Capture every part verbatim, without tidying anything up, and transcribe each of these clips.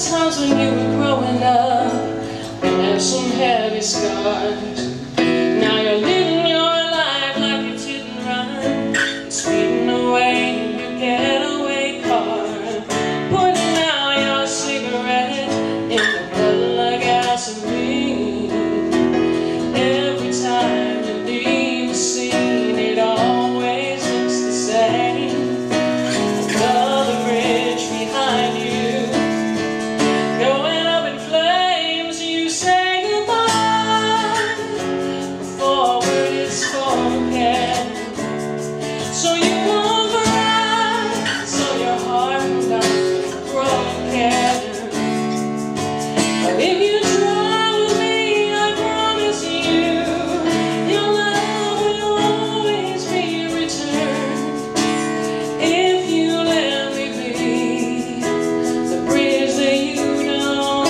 times when you were growing up, you had some heavy scars. Now you're living your life like it's hit and run, and speeding away in your getaway car, putting out your cigarette in the blood like gasoline. Every time you leave the scene, it always looks the same. Another bridge behind you, going up in flames. You say goodbye before a word is spoken, so you won't cry, so your heart will not be broken. But if you try with me, I promise you, your love will always be returned. If you let me be the bridge that you don't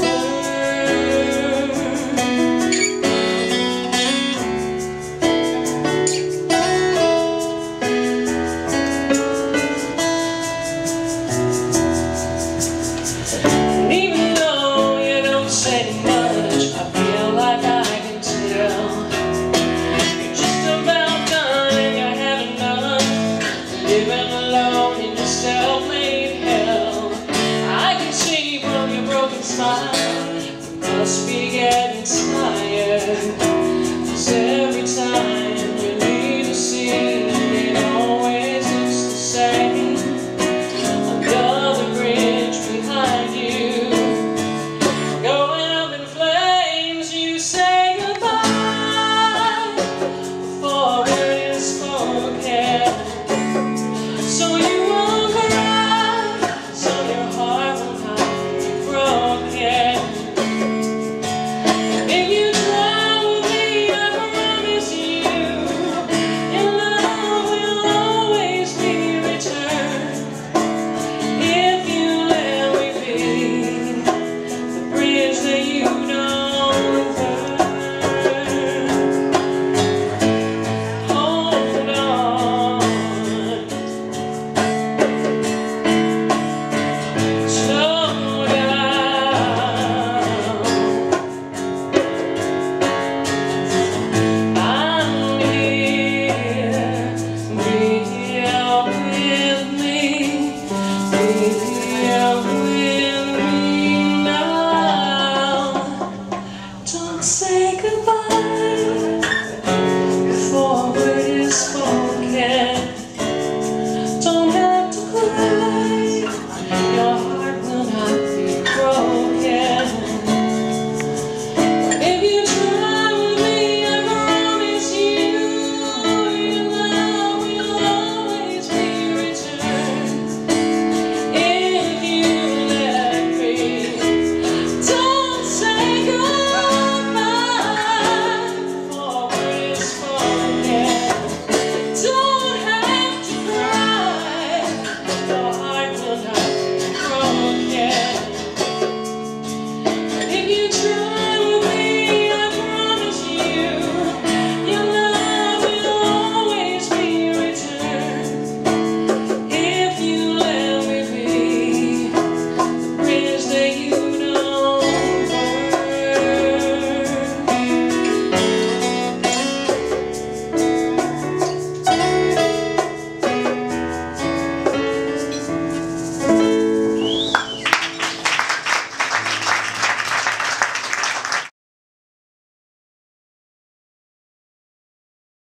And even though you don't say much, I feel like I can tell you're just about done and you're having none, living alone in your self-made hell. I can see from your broken smile, you must be getting tired.